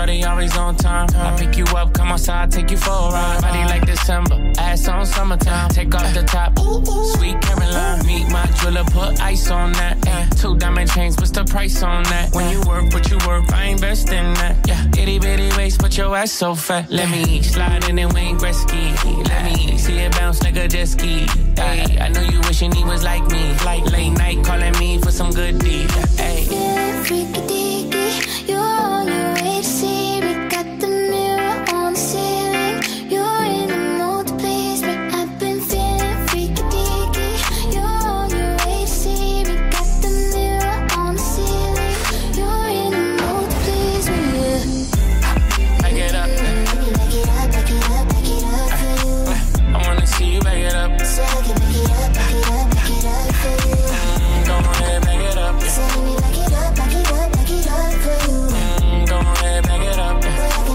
shorty always on time. I pick you up, come outside, take you for a ride. Body like December, ass on summertime. Take off the top, sweet Caroline. Meet my jeweler, put ice on that. 2 diamond chains, what's the price on that? When you work, what you work, I invest in that. Itty bitty waist, but your ass so fat. Let me slide in and Wayne Gretzky. Let me see it bounce like a jet ski. Ay, I know you wishing he was like me. Like late night calling me for some good deed. Ay. Freaky deaky, you're on your way to see me. Got the mirror on the ceiling. You're in the mood to please me. I've been feeling freaky deaky. You're on your way to see me. Got the mirror on the ceiling. You're in the mood to please me. Back it up. Back it up, back it up, back it up for you. I wanna see you back it up. So I can back it up, back it up, back it up for you. Go ahead, back it up. So let me back it up, back it up, back it up for you. Go ahead, back it up.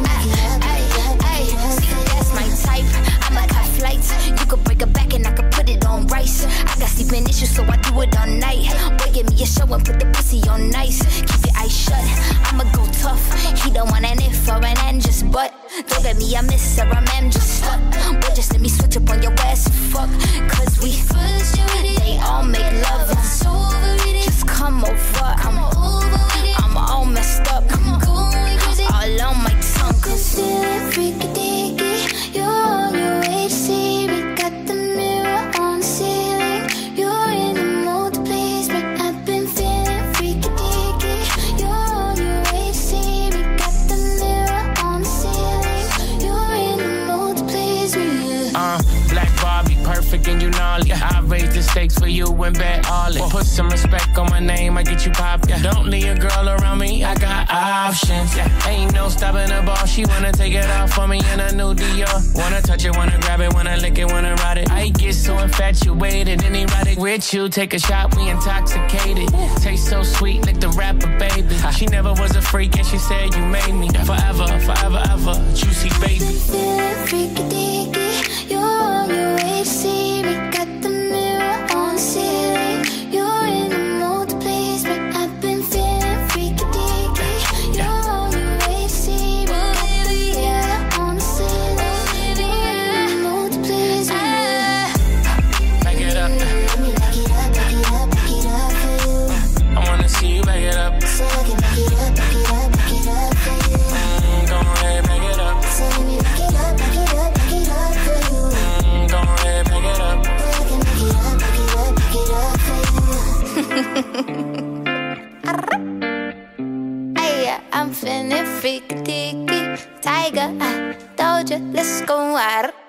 See, that's my type. I'm like hot flights. You could break a back and I could put it on rice. I got sleeping issues, so I do it all night. Boy, give me a show and put the pussy on nice. Keep your eyes shut, I'ma go tough. He don't want an if or an and just but. Don't get me a miss or a ma'am, just stuck. Boy, just let me switch up on your ass and fuck. Cause we first, they all make love. Just come over, I'm all messed up. All on my tongue. Cause feeling freaky deaky. You're on your way to see me. Got the mirror on the ceiling. You're in the mood to please me. I've been feeling freaky deaky. You're on your way to see me. Got the mirror on the ceiling. You're in the mood to please me. Black Barbie, perfect and you gnarly. I raise the stakes for you and bet all it. Put some respect on my name, I get you pop. Don't leave a girl around me, I got options. Ain't no stopping the ball, she wanna take it off for me in a new Dior. Wanna touch it, wanna grab it, wanna lick it, wanna ride it. I get so infatuated and erotic with you. Take a shot, we intoxicated. Taste so sweet, like the rapper, baby. She never was a freak and she said you made me. Forever, forever, ever, juicy baby. Feeling freaky deaky. You're on your way to see me. Got the mirror on the ceiling. You're in the mood to please me. I've been feeling freaky deaky. You're on your way to see me. Got the mirror on the ceiling. You're in the mood to please me. Back it up. Let me back it up, back it up, back it up for you. I wanna see you back it up. So I can back it up, back it up, back it up for you. Go ahead, back it up. So let me back it up, back it up, back it up for you. Go ahead, back it up. So I can back it up, back it up, back it up for you. Hey, I'm feeling freaky deaky. Tiger, I told you, let's go out.